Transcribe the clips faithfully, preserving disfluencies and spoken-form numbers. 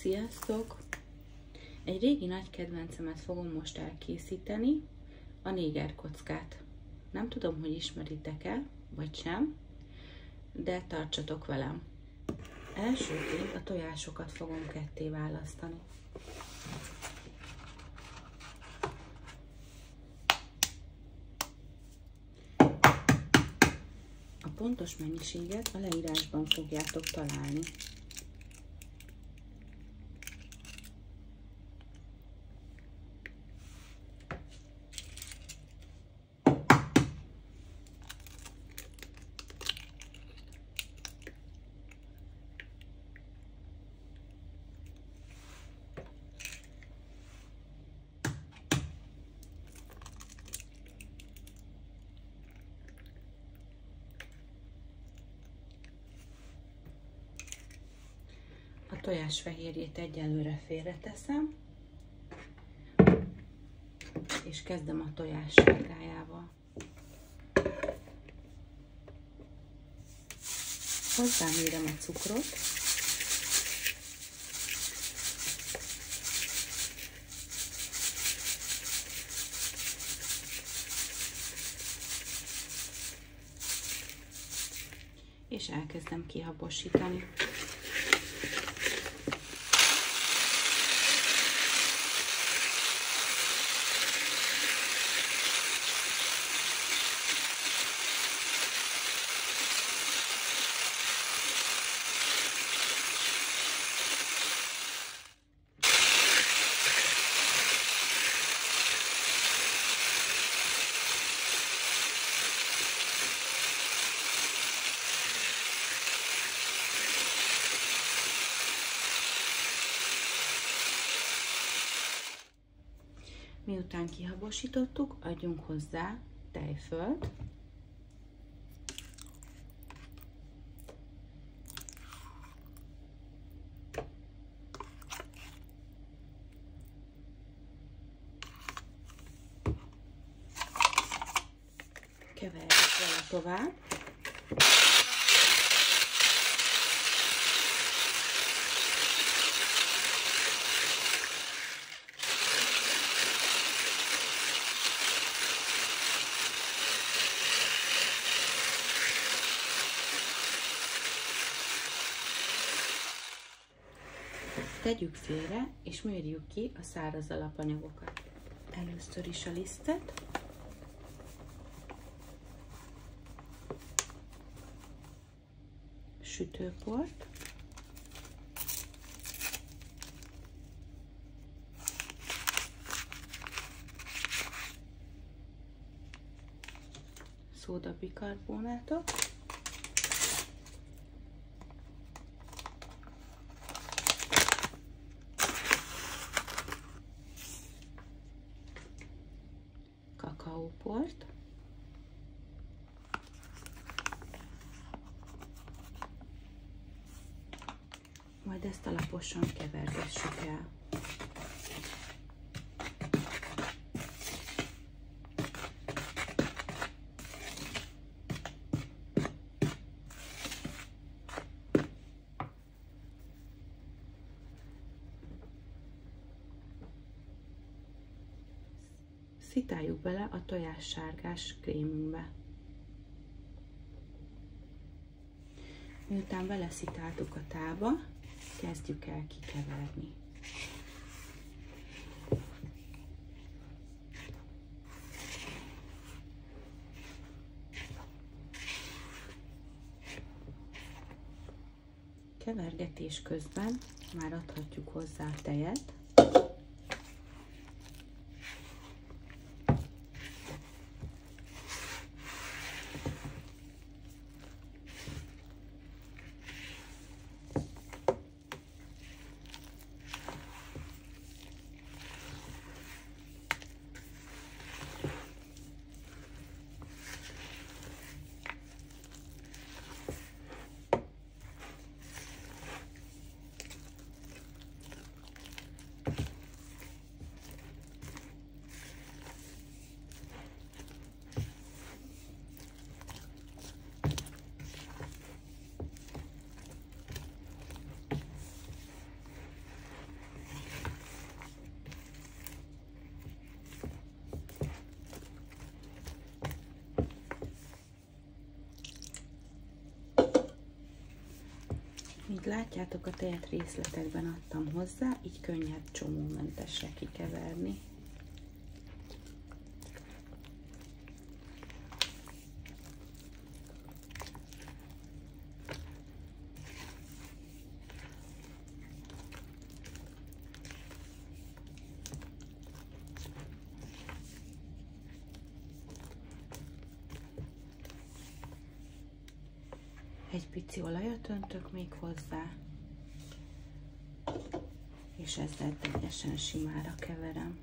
Sziasztok! Egy régi nagy kedvencemet fogom most elkészíteni, a négerkockát. Nem tudom, hogy ismeritek-e, vagy sem, de tartsatok velem. Elsőként a tojásokat fogom ketté választani. A pontos mennyiséget a leírásban fogjátok találni. A tojás fehérjét egyelőre félreteszem, és kezdem a tojás sárgájával. Hozzámérem a cukrot, és elkezdem kihabosítani. Miután kihabosítottuk, adjunk hozzá tejfölt, keverjük vele tovább. Tegyük félre, és mérjük ki a száraz alapanyagokat. Először is a lisztet, sütőport, szódabikarbonátot, kakaóport, majd ezt alaposan kevergessük el. Szitáljuk bele a tojássárgás krémünkbe. Miután beleszitáltuk a tálba, kezdjük el kikeverni. Kevergetés közben már adhatjuk hozzá a tejet. látjátok, a tejet részletekben adtam hozzá, így könnyebb csomómentesre kikeverni. Egy pici olajat öntök még hozzá, és ezzel teljesen simára keverem.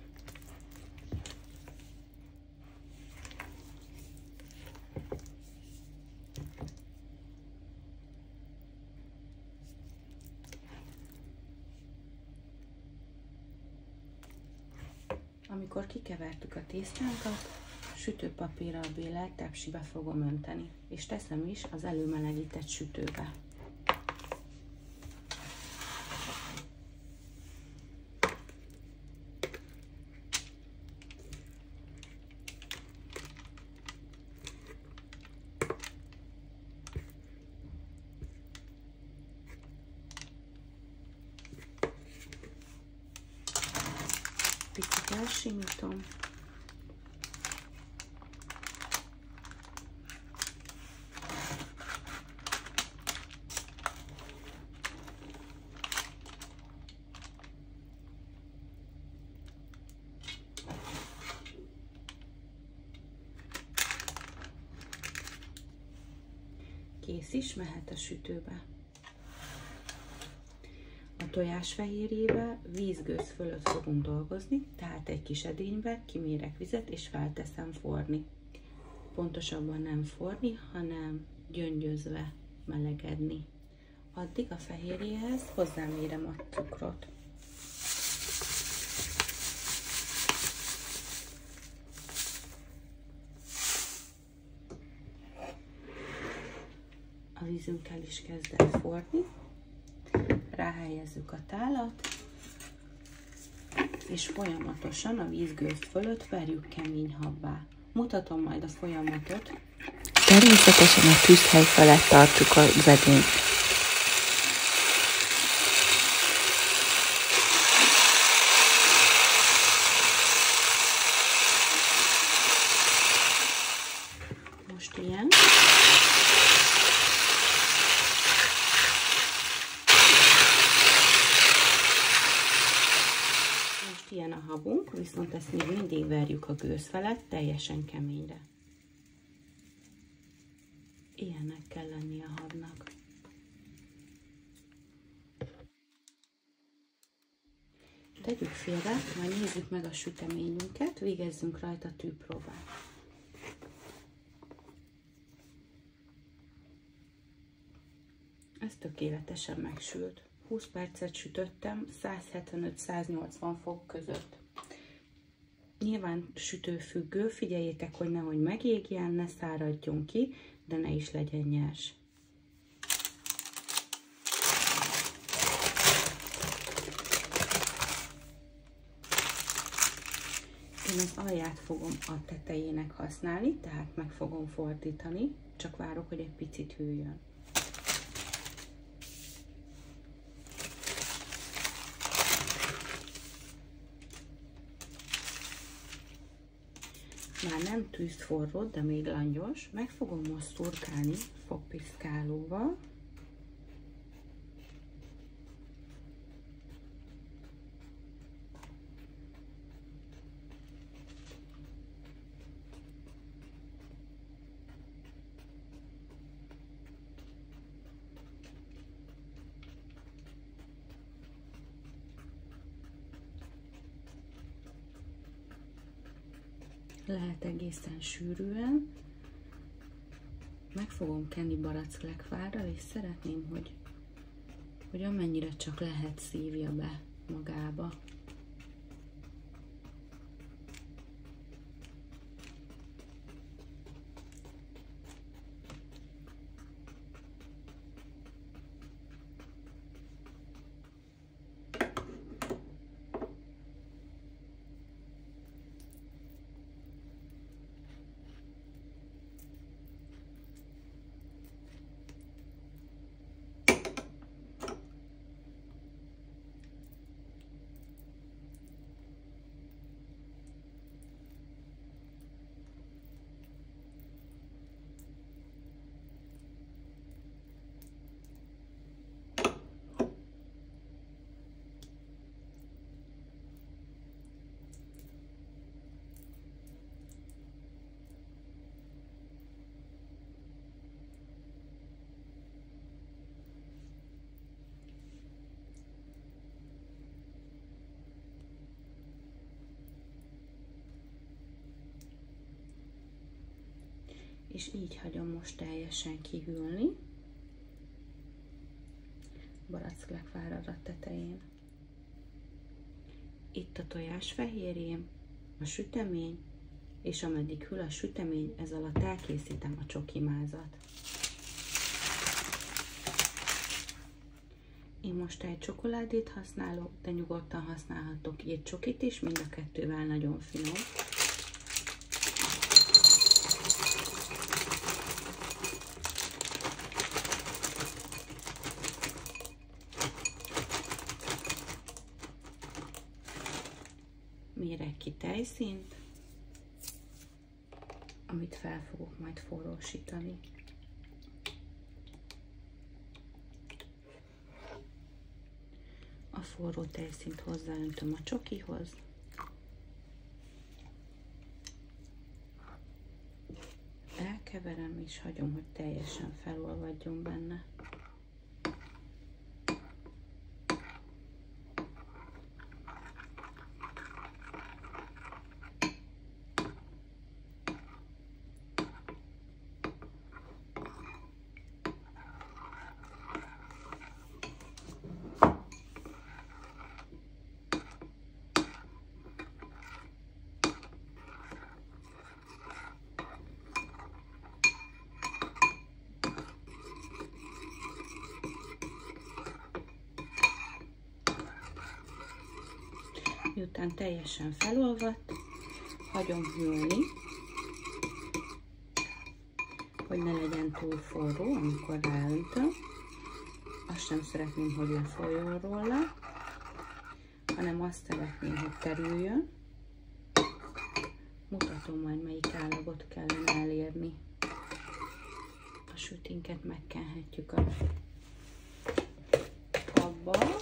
Amikor kikevertük a tésztánkat, sütőpapírral bélelt tepsibe fogom önteni, és teszem is az előmelegített sütőbe. Picit elsimítom. Kész is, mehet a sütőbe. A tojásfehérjével vízgőz fölött fogunk dolgozni, tehát egy kis edénybe kimérek vizet és felteszem forni. Pontosabban nem forni, hanem gyöngyözve melegedni. Addig a fehérjéhez hozzámérem a cukrot. A vízünkkel is kezd el forni. Ráhelyezzük a tálat, és folyamatosan a vízgőz fölött verjük kemény habbá. Mutatom majd a folyamatot. Természetesen a tűzhely felett tartjuk az edényt. Most ilyen. Most ilyen a habunk, viszont ezt még mindig verjük a gőz felett teljesen keményre. Ilyennek kell lennie a habnak. Tegyük félre, majd nézzük meg a süteményünket, végezzünk rajta tűpróbát. Ez tökéletesen megsült. húsz percet sütöttem, száz hetvenöt száz nyolcvan fok között. Nyilván sütőfüggő, figyeljétek, hogy nehogy megégjen, ne száradjon ki, de ne is legyen nyers. Én az alját fogom a tetejének használni, tehát meg fogom fordítani, csak várok, hogy egy picit hűljön. Már nem tűzforró, de még langyos. Meg fogom most szurkálni fogpiszkálóval. Lehet egészen sűrűen. Meg fogom kenni baracklekvárral, és szeretném, hogy, hogy amennyire csak lehet szívja be magába. és így hagyom most teljesen kihűlni. Baracklegfáradat tetején. Itt a tojásfehérjém, a sütemény, és ameddig hűl a sütemény, ez alatt elkészítem a csokimázat. Én most egy csokoládét használok, de nyugodtan használhatok egy csokit is, mind a kettővel nagyon finom. Mérek ki tejszínt, amit fel fogok majd forrósítani. A forró tejszínt hozzáöntöm a csokihoz. Elkeverem és hagyom, hogy teljesen felolvadjon benne. Miután teljesen felolvadt, hagyom hűlni, hogy ne legyen túl forró, amikor ráöntöm. Azt sem szeretném, hogy lefolyjon róla, hanem azt szeretném, hogy terüljön. Mutatom majd, melyik állagot kellene elérni. A sütinket megkenhetjük a abba.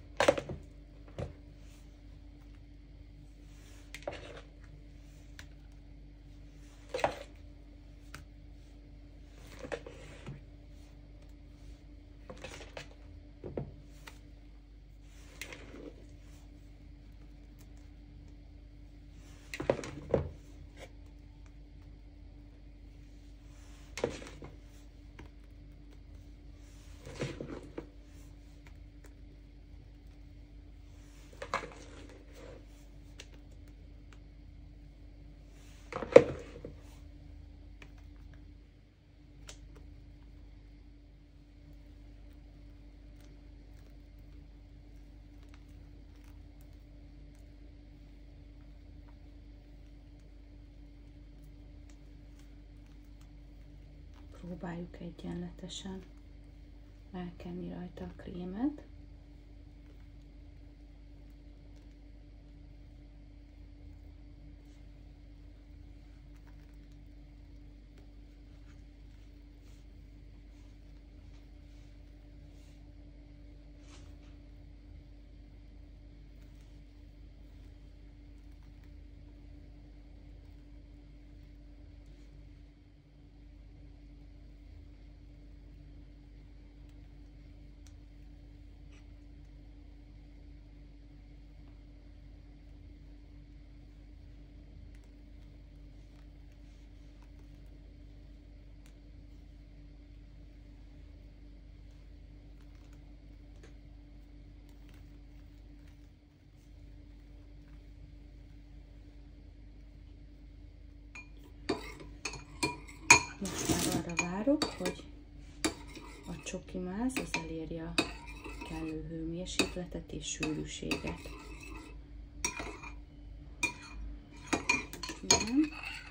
Próbáljuk egyenletesen elkenni rajta a krémet. Most már arra várok, hogy a csokimáz az elérje a kellő hőmérsékletet és sűrűséget. Milyen?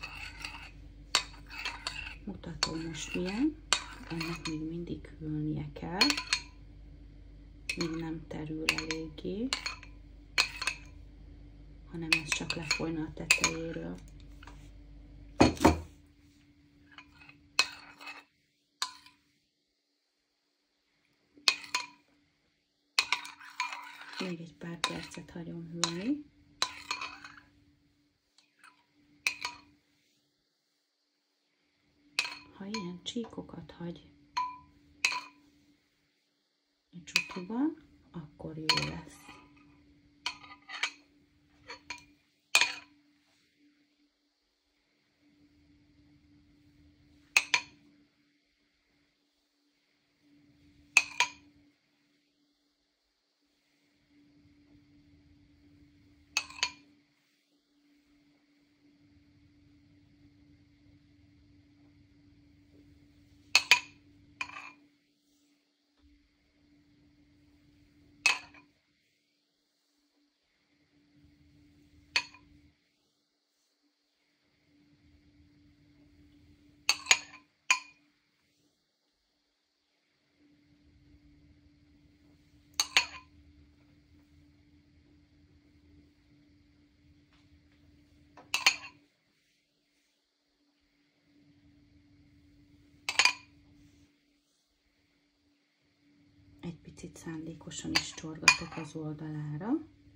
Mutatom most milyen. Ennek még mindig hűlnie kell, még nem terül eléggé, hanem ez csak lefolyna a tetejéről. Még egy pár percet hagyom hűlni. Ha ilyen csíkokat hagy a csokiban, akkor jó lesz. picit szándékosan is csorgatok az oldalára,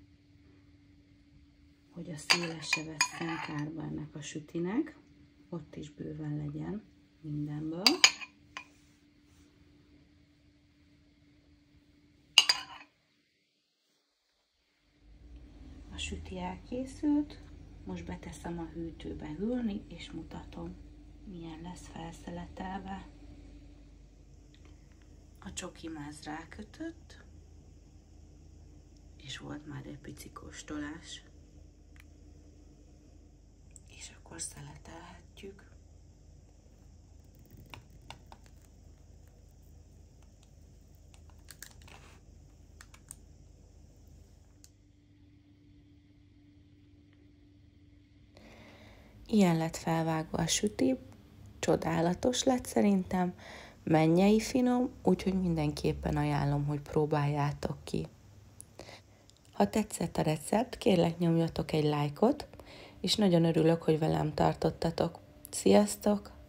hogy a széle se vesszen kárba ennek a sütinek, ott is bőven legyen mindenből. A süti elkészült, most beteszem a hűtőbe hűlni, és mutatom, milyen lesz felszeletelve. A csokimáz rákötött, és volt már egy pici kóstolás. És akkor szeletelhetjük. Ilyen lett felvágva a süti, csodálatos lett szerintem, mennyei finom, úgyhogy mindenképpen ajánlom, hogy próbáljátok ki. Ha tetszett a recept, kérlek nyomjatok egy lájkot, és nagyon örülök, hogy velem tartottatok. Sziasztok!